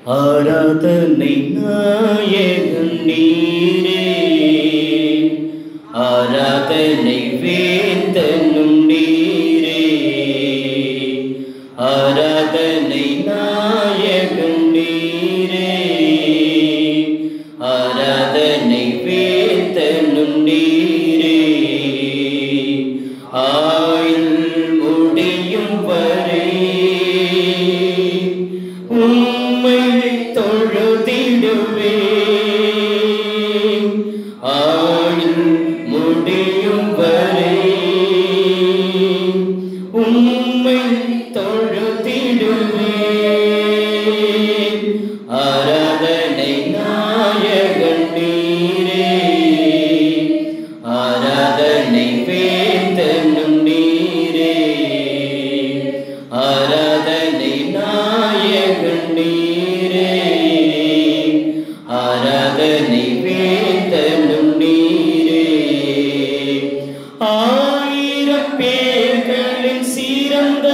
ஆராதனை நாயகன் நீரே, ஆராதனை வேந்தனும் நீரே, ஆராதனை நாயகன் நீரே, ஆராதனை வேந்தனும் நீரே. ஆயுள் முடியும் வரை உம்மை தொழுதிடுவேன். ஆயுள் முடியும் வரை உம்மை தொழுதிடுவேன். ஆராதனை நாயகன் நீரே, ஆராதனை வேந்தனும் நீரே, ஆராதனை நாயகன் நீரே, ஆராதனை வேந்தனும் நீரே. ஆயிரம் பேர்களில் சிறந்த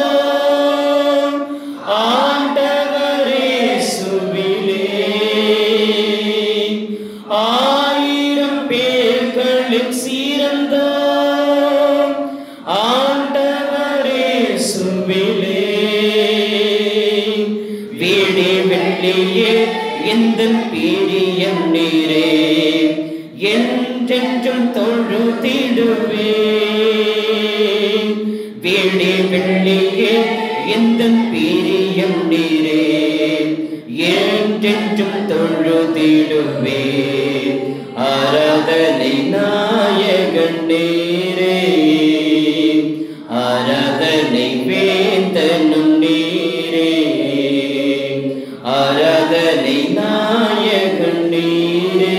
ஆண்டவரே சுவிலே, ஆயிரம் பேர்களில் சிறந்த ஆண்டவரே சுவிலே, வீடி வெள்ளியே எந்தன் பிரியம் நீரே, என்றென்றும் தொழுதிடுவேன். வீடி வெள்ளியே எந்தன் பிரியம் நீரே, என்றென்றும் தொழுதிடுவேன். ஆராதனை நாயகன் நீரே, ஆராதனை வேந்தனும் நீரே, ஆராதனை நாயகன் நீரே,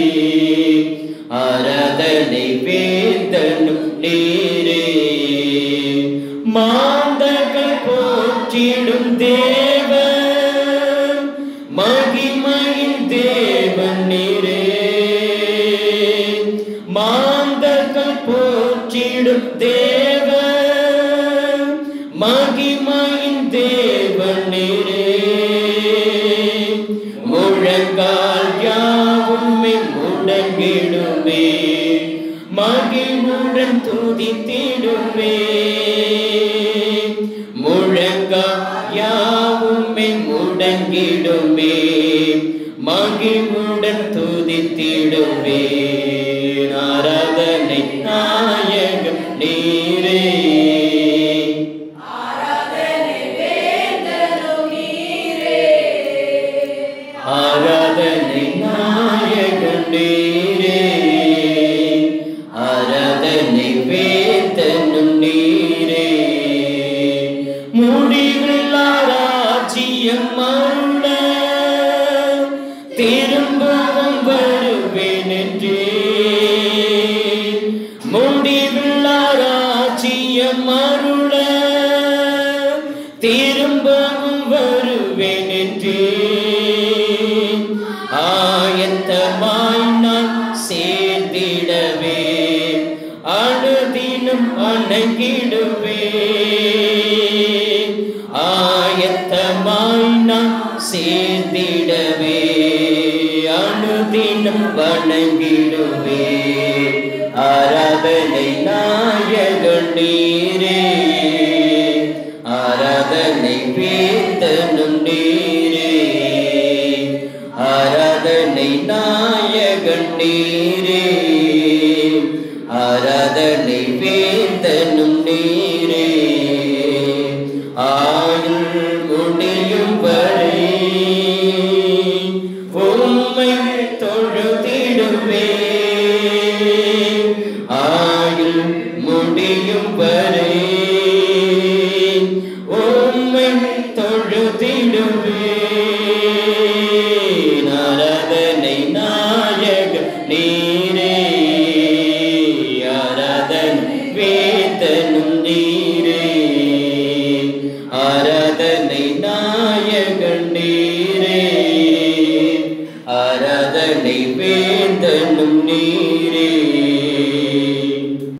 ஆராதனை வேந்தனும் நீரே. மாந்தர்கள் போற்றிடும் தேவன், மகிமையின் தேவன் நீரே, மாந்தர்கள் போற்றிடும் தேவன், மகிமையின் தேவன் நீரே. முழங்கால் யாவுமே முடங்கிடுமே, மகிழ்வுடன் துதித்திடுமே. முழங்கால் யாவுமே முடங்கிடுமே, மகிழ்வுடன் துதித்திடுமே. ஆராதனை நாயகன் நீரே, ஆராதனை நாயகன் நீரே, ஆராதனை வேந்தனும் நீரே. முடிவில்லா ராஜ்யம் அருள திரும்பவும் வருவேன் என்றே, முடிவில்லா ராஜ்யம் அருள திரும்பவும் வருவேன் என்றே. ஆயத்தமாய் நான் சேர்ந்திடவே, அனுதினம் வணங்கிடுவே. ஆயத்தமாய் நான் சேர்ந்திடவே, அனுதினம் வணங்கிடுவே. ஆராதனை நாயகன் நீரே, ஆராதனை வேந்தனும் நீரே, ஆராதனை நாயகன் நீரே.